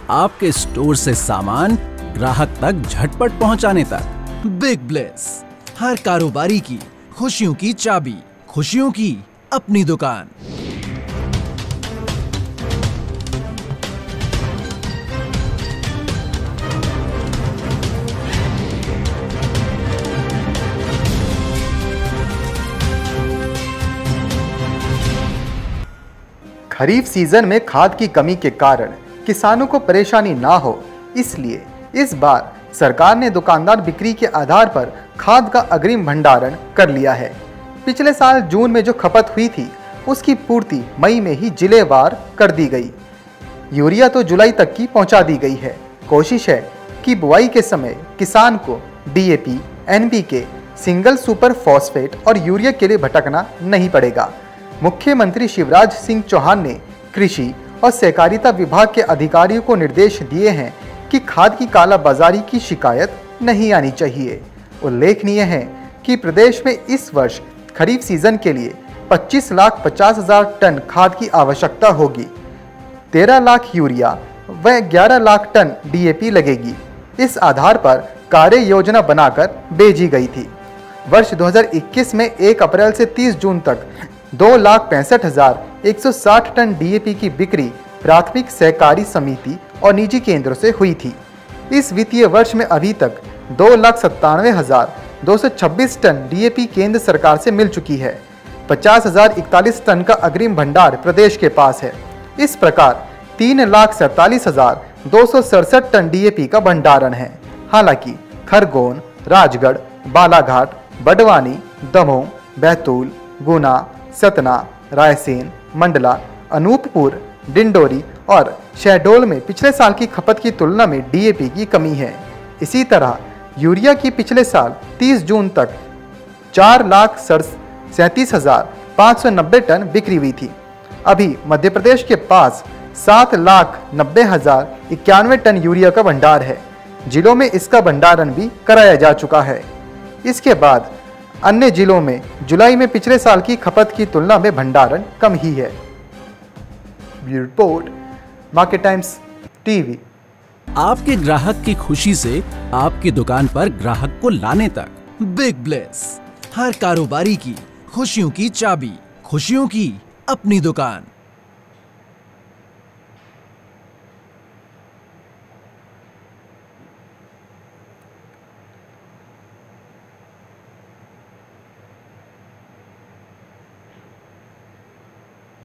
आपके स्टोर से सामान ग्राहक तक झटपट पहुंचाने तक। बिग ब्लेस, हर कारोबारी की खुशियों की चाबी, खुशियों की अपनी दुकान। खरीफ सीजन में खाद की कमी के कारण किसानों को परेशानी ना हो, इसलिए इस बार सरकार ने दुकानदार बिक्री के आधार पर खाद का अग्रिम भंडारण कर लिया है। पिछले साल जून में जो खपत हुई थी उसकी पूर्ति मई में ही जिलेवार कर दी गई। यूरिया तो जुलाई तक की पहुंचा दी गई है। कोशिश है कि बुआई के समय किसान को DAP, NPK, single super phosphate और यूरिया के लिए भटकना नहीं पड़ेगा। मुख्यमंत्री शिवराज सिंह चौहान ने कृषि और सहकारिता विभाग के अधिकारियों को निर्देश दिए हैं कि खाद की कालाबाजारी की शिकायत नहीं आनी चाहिए। उल्लेखनीय है कि प्रदेश में इस वर्ष खरीफ सीजन के लिए 25,50,000 टन खाद की आवश्यकता होगी। 13 लाख यूरिया व 11 लाख टन DAP लगेगी। इस आधार पर कार्य योजना बनाकर भेजी गई थी। वर्ष 2021 में 1 अप्रैल से 30 जून तक 2,65,160 टन DAP की बिक्री प्राथमिक सहकारी समिति और निजी केंद्रों से हुई थी। इस वित्तीय वर्ष में अभी तक 2,97,226 टन DAP केंद्र सरकार से मिल चुकी है। 50,041 टन का अग्रिम भंडार प्रदेश के पास है। इस प्रकार 3,47,267 टन DAP का भंडारण है। हालांकि खरगोन, राजगढ़, बालाघाट, बड़वानी, दमोह, बैतूल, गुना, सतना, रायसेन, मंडला, अनूपपुर, डिंडोरी और शहडोल में पिछले साल की खपत की तुलना में DAP की कमी है। इसी तरह यूरिया की पिछले साल 30 जून तक 4,37,590 टन बिक्री हुई थी। अभी मध्य प्रदेश के पास 7,90,091 टन यूरिया का भंडार है। जिलों में इसका भंडारण भी कराया जा चुका है। इसके बाद अन्य जिलों में जुलाई में पिछले साल की खपत की तुलना में भंडारण कम ही है। Bureau report, market times TV. आपके ग्राहक की खुशी से आपकी दुकान पर ग्राहक को लाने तक। बिग ब्लेस, हर कारोबारी की खुशियों की चाबी, खुशियों की अपनी दुकान।